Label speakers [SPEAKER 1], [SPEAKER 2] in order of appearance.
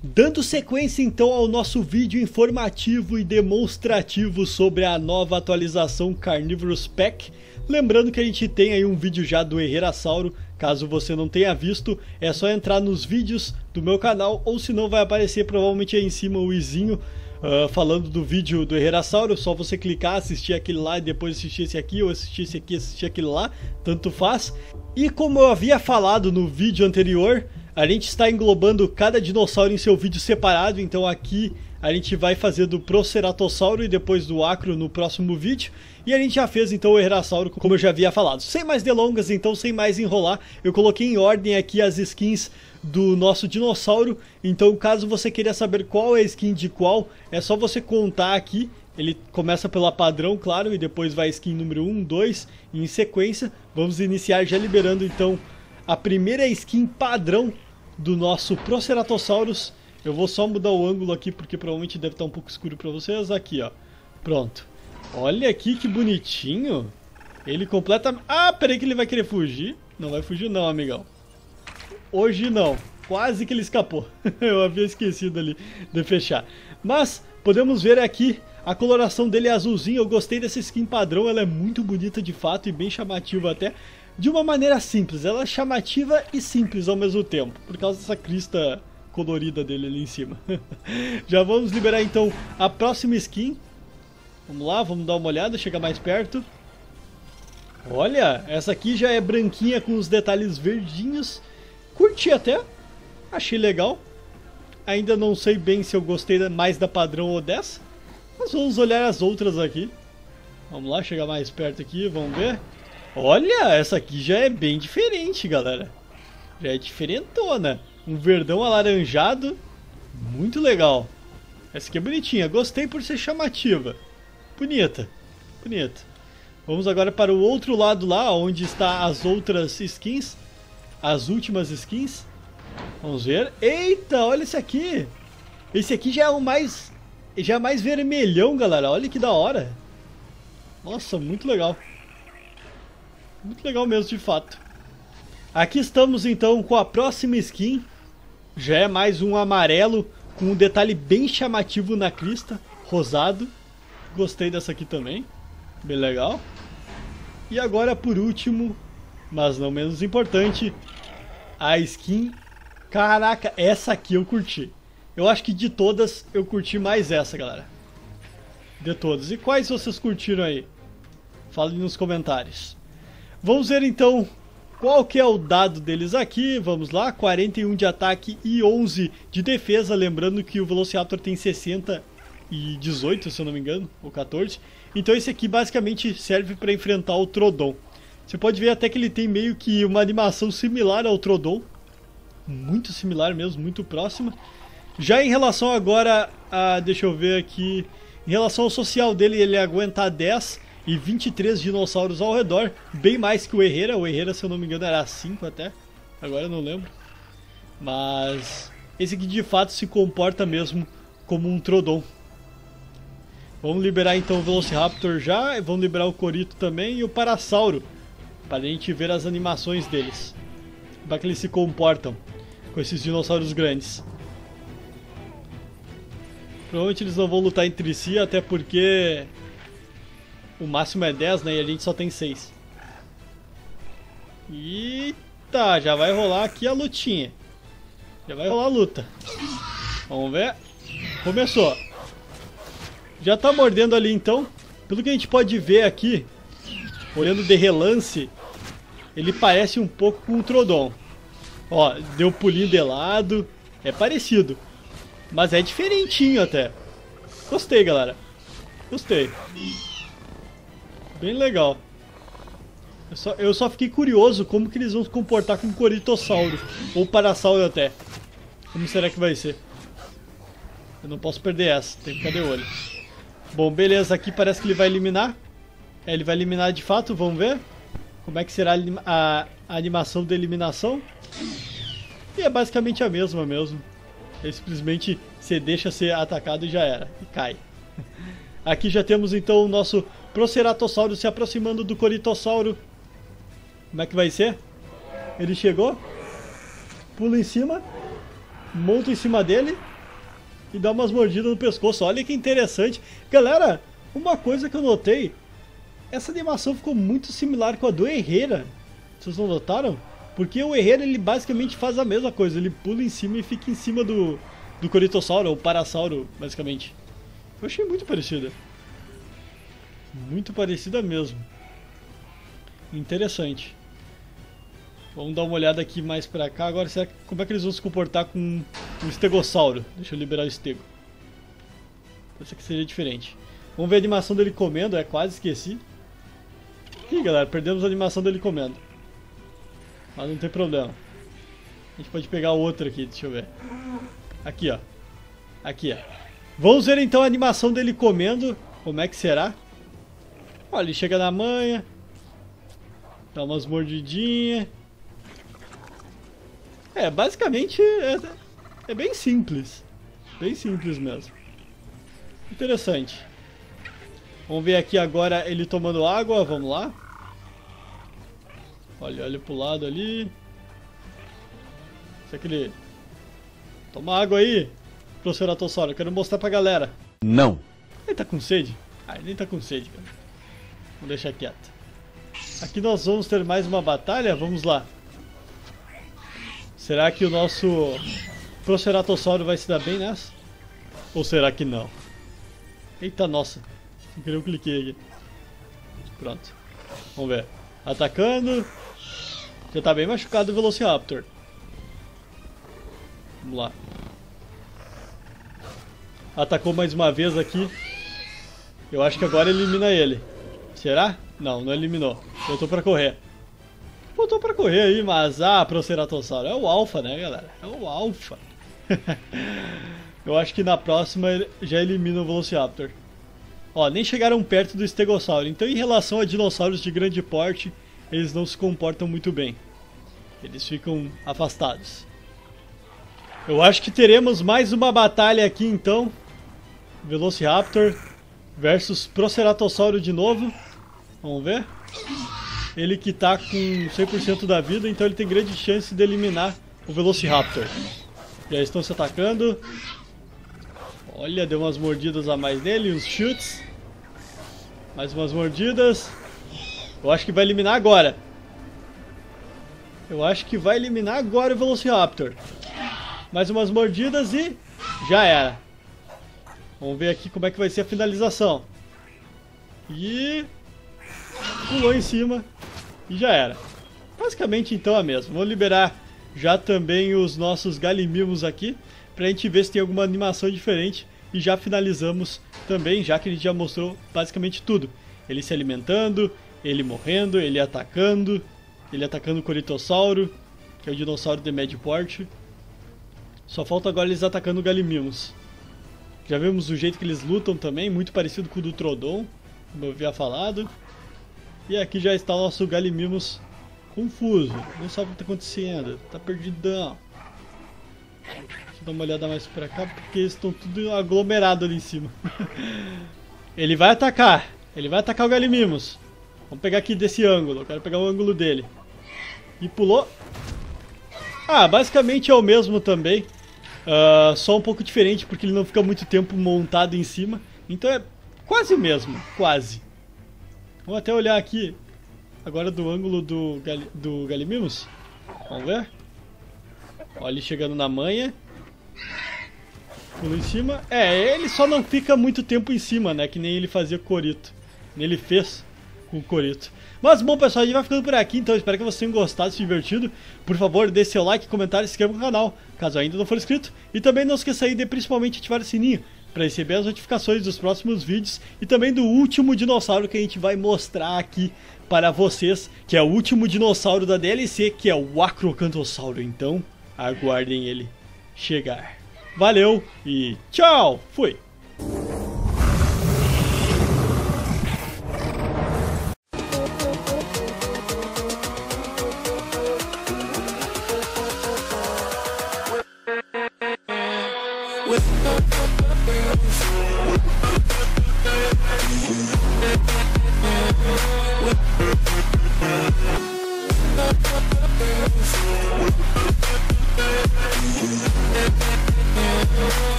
[SPEAKER 1] Dando sequência então ao nosso vídeo informativo e demonstrativo sobre a nova atualização Carnivorous Pack, lembrando que a gente tem aí um vídeo já do Herrerasauro, caso você não tenha visto, é só entrar nos vídeos do meu canal, ou se não vai aparecer provavelmente aí em cima o izinho falando do vídeo do Herrerasauro, só você clicar, assistir aquele lá e depois assistir esse aqui, ou assistir esse aqui, assistir aquele lá, tanto faz. E como eu havia falado no vídeo anterior, a gente está englobando cada dinossauro em seu vídeo separado, então aqui a gente vai fazer do Proceratossauro e depois do Acro no próximo vídeo. E a gente já fez então o Herrerasauro, como eu já havia falado. Sem mais delongas, então, sem mais enrolar, eu coloquei em ordem aqui as skins do nosso dinossauro. Então, caso você queira saber qual é a skin de qual, é só você contar aqui. Ele começa pela padrão, claro, e depois vai skin número 1, 2, e em sequência. Vamos iniciar já liberando então a primeira skin padrão do nosso Proceratosaurus. Eu vou só mudar o ângulo aqui porque provavelmente deve estar um pouco escuro para vocês. Aqui, ó. Pronto. Olha aqui que bonitinho. Ele completamente... Ah, peraí que ele vai querer fugir. Não vai fugir não, amigão. Hoje não. Quase que ele escapou. Eu havia esquecido ali de fechar. Mas podemos ver aqui a coloração dele é azulzinho. Eu gostei dessa skin padrão. Ela é muito bonita de fato e bem chamativa até. De uma maneira simples. Ela é chamativa e simples ao mesmo tempo. Por causa dessa crista colorida dele ali em cima. Já vamos liberar então a próxima skin. Vamos lá, vamos dar uma olhada, chegar mais perto. Olha, essa aqui já é branquinha com os detalhes verdinhos. Curti até, achei legal. Ainda não sei bem se eu gostei mais da padrão ou dessa, mas vamos olhar as outras aqui. Vamos lá, chegar mais perto aqui, vamos ver. Olha, essa aqui já é bem diferente, galera. Já é diferentona. Um verdão alaranjado, muito legal. Essa aqui é bonitinha, gostei por ser chamativa. Bonita, bonita. Vamos agora para o outro lado lá, onde está as outras skins. As últimas skins. Vamos ver. Eita, olha esse aqui. Esse aqui já é o mais... Já é mais vermelhão, galera. Olha que da hora. Nossa, muito legal. Muito legal mesmo, de fato. Aqui estamos então com a próxima skin. Já é mais um amarelo com um detalhe bem chamativo na crista. Rosado. Gostei dessa aqui também. Bem legal. E agora por último, mas não menos importante, a skin. Caraca, essa aqui eu curti. Eu acho que de todas eu curti mais essa, galera. De todas. E quais vocês curtiram aí? Falem nos comentários. Vamos ver então qual que é o dado deles aqui. Vamos lá, 41 de ataque e 11 de defesa. Lembrando que o Velociraptor tem 60 e 18, se eu não me engano, ou 14. Então esse aqui basicamente serve para enfrentar o Troodon. Você pode ver até que ele tem meio que uma animação similar ao Troodon. Muito similar mesmo, muito próxima. Já em relação agora a, deixa eu ver aqui, em relação ao social dele, ele aguenta 10 e 23 dinossauros ao redor. Bem mais que o Herrera. O Herrera, se eu não me engano, era 5 até. Agora eu não lembro. Mas esse aqui de fato se comporta mesmo como um Troodon. Vamos liberar então o Velociraptor já, vamos liberar o Corito também e o Parasauro, para a gente ver as animações deles. Como é que eles se comportam com esses dinossauros grandes. Provavelmente eles não vão lutar entre si, até porque o máximo é 10, né, e a gente só tem 6. Eita, já vai rolar aqui a lutinha. Já vai rolar a luta. Vamos ver. Começou. Já tá mordendo ali então. Pelo que a gente pode ver aqui, olhando de relance, ele parece um pouco com o Troodon. Ó, deu pulinho de lado. É parecido, mas é diferentinho até. Gostei, galera. Gostei. Bem legal. Eu só fiquei curioso como que eles vão se comportar com o Coritossauro. Ou Parasauro até. Como será que vai ser? Eu não posso perder essa, tem que ficar de olho. Bom, beleza, aqui parece que ele vai eliminar. Ele vai eliminar de fato, vamos ver como é que será a animação da eliminação. E é basicamente a mesma mesmo. Ele simplesmente se deixa ser atacado e já era, e cai. Aqui já temos então o nosso Proceratossauro se aproximando do Coritossauro. Como é que vai ser? Ele chegou, pula em cima monta em cima dele e dá umas mordidas no pescoço. Olha que interessante. Galera, uma coisa que eu notei, essa animação ficou muito similar com a do Herrera. Vocês não notaram? Porque o Herrera, ele basicamente faz a mesma coisa. Ele pula em cima e fica em cima do Corytossauro, ou Parasauro, basicamente. Eu achei muito parecida. Muito parecida mesmo. Interessante. Vamos dar uma olhada aqui mais pra cá. Agora, como é que eles vão se comportar com o Estegossauro? Deixa eu liberar o Estego. Essa aqui seria diferente. Vamos ver a animação dele comendo. Quase esqueci. Ih, galera, perdemos a animação dele comendo. Mas não tem problema. A gente pode pegar outra aqui, deixa eu ver. Aqui, ó. Aqui, ó. Vamos ver então a animação dele comendo. Como é que será? Olha, ele chega na manha. Dá umas mordidinhas. Basicamente é bem simples. Bem simples mesmo. Interessante. Vamos ver aqui agora ele tomando água. Vamos lá. Olha pro lado ali. Será que ele... Toma água aí, Proceratossauro. Eu quero mostrar pra galera.
[SPEAKER 2] Não.
[SPEAKER 1] Ele tá com sede? Ele nem tá com sede, cara. Vamos deixar quieto. Aqui nós vamos ter mais uma batalha. Vamos lá. Será que o nosso Proceratossauro vai se dar bem nessa? Ou será que não? Eita, nossa. Sem querer eu cliquei aqui. Pronto. Vamos ver. Atacando. Já tá bem machucado o Velociraptor. Vamos lá. Atacou mais uma vez aqui. Eu acho que agora elimina ele. Será? Não, não eliminou. Voltou pra correr. Voltou pra correr aí, mas... Proceratossauro. É o alfa, né, galera? É o alfa. Eu acho que na próxima ele já elimina o Velociraptor. Ó, nem chegaram perto do Estegossauro. Então, em relação a dinossauros de grande porte, eles não se comportam muito bem. Eles ficam afastados. Eu acho que teremos mais uma batalha aqui, então. Velociraptor versus Proceratossauro de novo. Vamos ver. Ele que tá com 100% da vida, então ele tem grande chance de eliminar o Velociraptor. Já estão se atacando. Olha, deu umas mordidas a mais nele, uns chutes. Mais umas mordidas. Eu acho que vai eliminar agora. Eu acho que vai eliminar agora o Velociraptor. Mais umas mordidas e já era. Vamos ver aqui como é que vai ser a finalização. E... pulou em cima e já era. Basicamente então é mesmo. Vou liberar já também os nossos Galimimos aqui, pra gente ver se tem alguma animação diferente. E já finalizamos também, já que a gente já mostrou basicamente tudo. Ele se alimentando, ele morrendo, ele atacando o Corytossauro, que é o dinossauro de médio porte. Só falta agora eles atacando o Galimimos. Já vimos o jeito que eles lutam também, muito parecido com o do Troodon, como eu havia falado. E aqui já está o nosso Galimimos confuso, não sabe o que está acontecendo, está perdidão. Deixa eu dar uma olhada mais pra cá, porque eles estão tudo aglomerado ali em cima. Ele vai atacar o Galimimos. Vamos pegar aqui desse ângulo, eu quero pegar o ângulo dele. E pulou. Basicamente é o mesmo também. Só um pouco diferente, porque ele não fica muito tempo montado em cima. Então é quase o mesmo, quase. Vamos até olhar aqui agora do ângulo do Galimimos. Vamos ver. Olha ele chegando na manha. Pula em cima. Ele só não fica muito tempo em cima, né? Que nem ele fazia com o Corito. Nem ele fez com o Corito. Mas bom, pessoal, a gente vai ficando por aqui. Então espero que vocês tenham gostado, se divertido. Por favor, deixe seu like, comentário e se inscreva no canal, caso ainda não for inscrito. E também não esqueça aí de principalmente ativar o sininho para receber as notificações dos próximos vídeos e também do último dinossauro que a gente vai mostrar aqui para vocês, que é o último dinossauro da DLC, que é o Acrocantossauro. Então, aguardem ele chegar. Valeu e tchau! Fui!